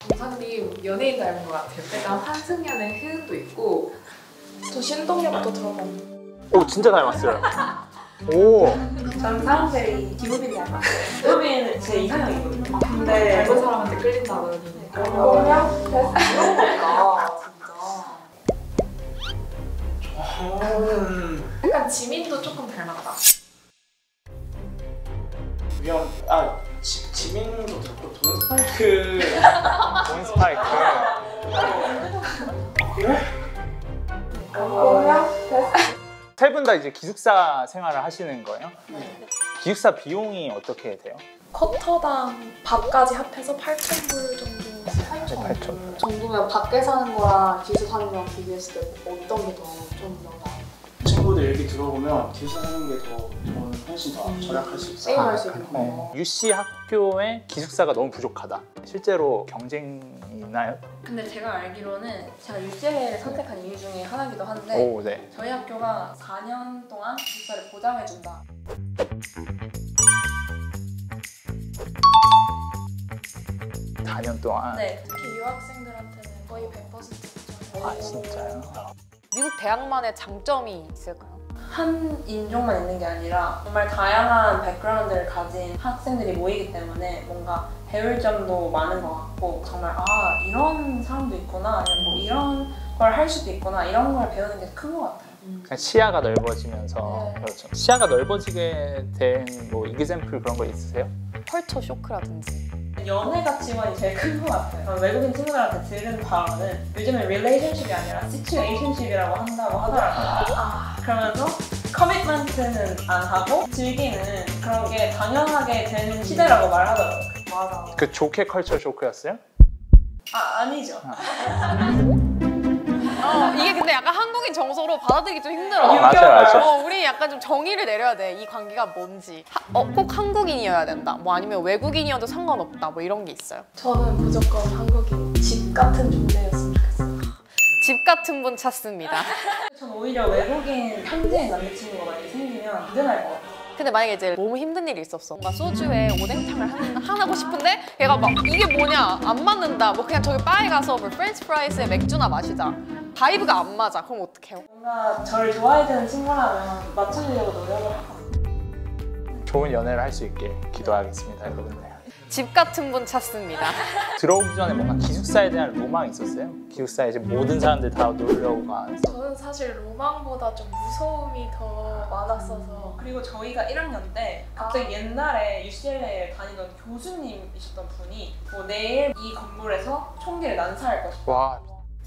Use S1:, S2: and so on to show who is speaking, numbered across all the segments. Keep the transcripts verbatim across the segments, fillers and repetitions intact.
S1: 정상님 연예인 닮은 것 같아요. 일단 환승연의 혜은도 있고
S2: 저 신동엽도 들어봤는데.
S3: 오 진짜 닮았어요. 오.
S2: 전 사람들이 김우빈 닮았어요. 김우빈은 제 이상형이거든요. 근데
S1: 닮은 사람한테 끌린다더니
S2: 그냥
S1: 그런 거니까 진짜.
S4: 저는
S1: 약간 지민도 조금 닮았다.
S4: 위험 아 지, 지민도 듣고 돈 스파이크
S3: 돈 스파이크.
S4: 그래?
S2: 그냥
S3: 세 분 다 이제 기숙사 생활을 하시는 거예요?
S4: 네.
S3: 기숙사 비용이 어떻게 돼요?
S2: 쿼터당 밥까지 합해서 팔천 불 정도.
S3: 팔천 불.
S1: 정도면 밖에 사는 거랑 기숙사 사는 거랑 비교했을 때 어떤 게 더 좀 나아요?
S4: 친구들 얘기 들어보면 기숙사 사는 게 더 돈 훨씬 더 절약할 수 있어요.
S1: 세이브할 수 있는
S3: 네.
S1: 거.
S3: 유씨 학교에 기숙사가 너무 부족하다. 실제로 경쟁이 있나요?
S5: 근데 제가 알기로는 제가 유씨를 선택한 이유 중에 하나기도 한데
S3: 오, 네.
S5: 저희 학교가 사 년 동안 기숙사를 보장해준다.
S3: 사 년 동안.
S5: 네.
S2: 특히 유학생들한테는 거의 백 퍼센트
S3: 아 진짜요?
S6: 미국 대학만의 장점이 있을까요?
S5: 한 인종만 있는 게 아니라 정말 다양한 백그라운드를 가진 학생들이 모이기 때문에 뭔가 배울 점도 많은 것 같고 정말 아 이런 사람도 있구나 아니면 뭐 이런 걸 할 수도 있구나 이런 걸 배우는 게 큰 것 같아요.
S3: 그냥 시야가 넓어지면서
S5: 네.
S3: 그렇죠. 시야가 넓어지게 된 뭐 이그샘플 그런 거 있으세요?
S6: 컬처 쇼크라든지.
S5: 연애 가치관이 제일 큰 것 같아요. 저는 외국인 친구들한테 들은 바로는 요즘은 relationship이 아니라 situationship이라고 한다고 하더라고요. 아, 그러면서 커미트먼트는 안 하고 즐기는 그런 게 당연하게 되는 시대라고 말하더라고요.
S1: 맞아.
S3: 그 좋게 컬처 쇼크였어요?
S5: 아, 아니죠.
S6: 어, 이게 근데 약간 한국인 정서로 받아들이기 좀 힘들어.
S3: 어, 맞아요, 맞아요.
S6: 어, 우리 약간 좀 정의를 내려야 돼. 이 관계가 뭔지. 하, 어, 꼭 한국인이어야 된다. 뭐 아니면 외국인이어도 상관없다. 뭐 이런 게 있어요.
S2: 저는 무조건 한국인 집 같은 존재였으면 좋겠어요.
S6: 집 같은 분 찾습니다.
S5: 전 오히려 외국인 현지인 남자친구가 만약에 생기면 든든할 것 같아요.
S6: 근데 만약에 이제 너무 힘든 일이 있었어. 뭔가 소주에 오뎅탕을 한, 하고 싶은데 얘가 막 이게 뭐냐 안 맞는다. 뭐 그냥 저기 바에 가서 뭐 프렌치 프라이스에 맥주나 마시자. 바이브가 안 맞아. 그럼 어떡해요?
S5: 뭔가 저를 좋아해주는 친구라면 맞춰주려고 노력을 하고
S3: 좋은 연애를 할 수 있게 기도하겠습니다, 여러분들.
S6: 집 같은 분 찾습니다.
S3: 들어오기 전에 뭔가 기숙사에 대한 로망이 있었어요? 기숙사에 이제 모든 사람들 다 놀려고 가서.
S2: 저는 사실 로망보다 좀 무서움이 더 많았어서.
S5: 그리고 저희가 일 학년 때 갑자기 옛날에 유씨엘에이를 다니던 교수님이셨던 분이 뭐 내일 이 건물에서 총기를 난사할 것이다.
S3: 와.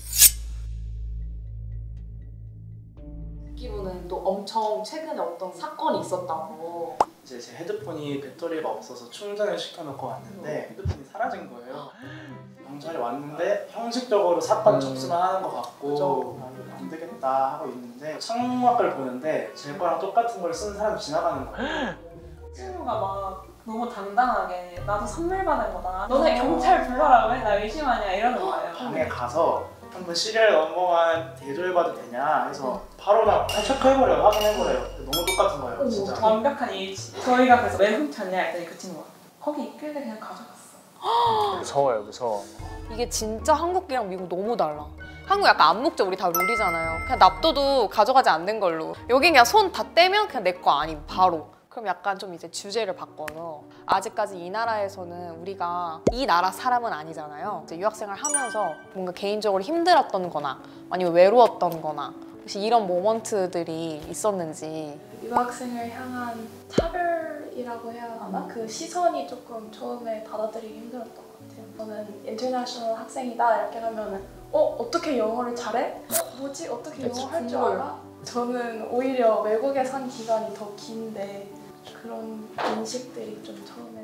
S1: 듣기로는 또 엄청 최근에 어떤 사건이 있었다고.
S4: 이제 제 헤드폰이 배터리가 없어서 충전을 시켜놓고 왔는데 헤드폰이 사라진 거예요. 경찰이 왔는데 형식적으로 사건 접수만 하는 것 같고 아, 안 되겠다 하고 있는데 창밖을 보는데 제 거랑 똑같은 걸 쓴 사람이 지나가는 거예요.
S5: 친구가 막 너무 당당하게 나도 선물 받은 거다. 너네 경찰 불러라 왜 나 의심하냐 이러는 거예요.
S4: 방에 가서 한번 시리얼 넘버만 대조해봐도 되냐 해서 바로 나 체크해버려요. 확인해버려요. 너무 똑같은 거예요. 진짜.
S5: 완벽한 일치. 저희가 그래서 왜 훔쳤냐 했더니 그 친구가 거기 있길래 그냥 가져갔어.
S3: 무서워요, 무서워.
S6: 이게 진짜 한국이랑 미국 너무 달라. 한국 약간 암묵적 우리 다 룰이잖아요. 그냥 납둬도 가져가지 않는 걸로. 여기 그냥 손 다 떼면 그냥 내 거 아님 바로. 그럼 약간 좀 이제 주제를 바꿔서 아직까지 이 나라에서는 우리가 이 나라 사람은 아니잖아요. 이제 유학생활 하면서 뭔가 개인적으로 힘들었던 거나 아니면 외로웠던 거나 혹시 이런 모먼트들이 있었는지.
S2: 유학생을 향한 차별이라고 해야 하나? 그 시선이 조금 처음에 받아들이기 힘들었던 것 같아요. 저는 인터내셔널 학생이다 이렇게 하면은 어? 어떻게 영어를 잘해? 어? 뭐지? 어떻게 영어 할 줄 알아? 저는 오히려 외국에 산 기간이 더 긴데 그런 인식들이 좀 처음에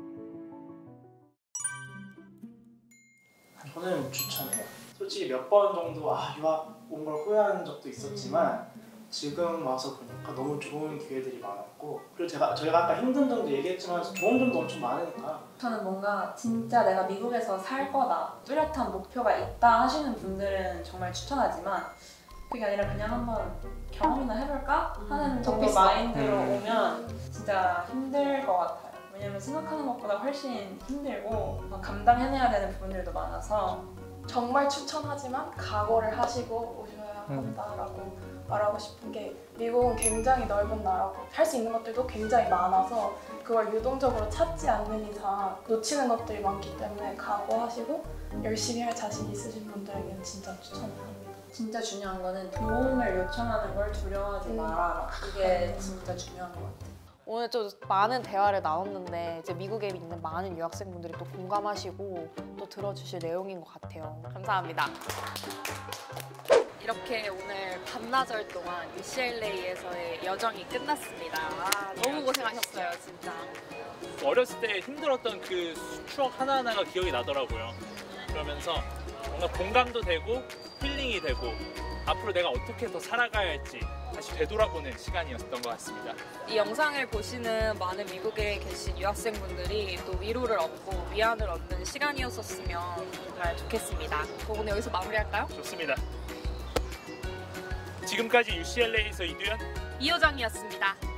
S2: 받아들여요.
S4: 저는 추천해요. 솔직히 몇 번 정도 아 유학 온 걸 후회하는 적도 있었지만 지금 와서 보니까 너무 좋은 기회들이 많았고 그리고 제가 저희가 아까 힘든 점도 얘기했지만 좋은 점도 엄청 많으니까
S5: 저는 뭔가 진짜 내가 미국에서 살 거다 뚜렷한 목표가 있다 하시는 분들은 정말 추천하지만 그게 아니라 그냥 한번 경험이나 해볼까? 하는 정도 마인드로 오면 진짜 힘들 것 같아요. 왜냐면 생각하는 것보다 훨씬 힘들고 막 감당해내야 되는 부분들도 많아서
S2: 정말 추천하지만 각오를 하시고 오셔야 한다라고 말하고 싶은 게 미국은 굉장히 넓은 나라고 할 수 있는 것들도 굉장히 많아서 그걸 유동적으로 찾지 않는 이상 놓치는 것들이 많기 때문에 각오하시고 열심히 할 자신 있으신 분들에게는 진짜 추천을 합니다.
S5: 진짜 중요한 거는 도움을 요청하는 걸 두려워하지
S2: 음.
S5: 말아라. 그게 진짜 중요한 것 같아요.
S6: 오늘 좀 많은 대화를 나눴는데 이제 미국에 있는 많은 유학생분들이 또 공감하시고 또 들어주실 내용인 것 같아요. 감사합니다. 이렇게 오늘 반나절 동안 유씨엘에이에서의 여정이 끝났습니다. 아, 너무 고생하셨어요, 진짜.
S7: 어렸을 때 힘들었던 그 추억 하나하나가 기억이 나더라고요. 그러면서 뭔가 공감도 되고 힐링이 되고 앞으로 내가 어떻게 더 살아가야 할지 다시 되돌아보는 시간이었던 것 같습니다.
S6: 이 영상을 보시는 많은 미국에 계신 유학생분들이 또 위로를 얻고 위안을 얻는 시간이었었으면 정말 좋겠습니다. 그럼 오늘 여기서 마무리할까요?
S7: 좋습니다. 지금까지 유씨엘에이에서 이두현
S6: 이효정이었습니다.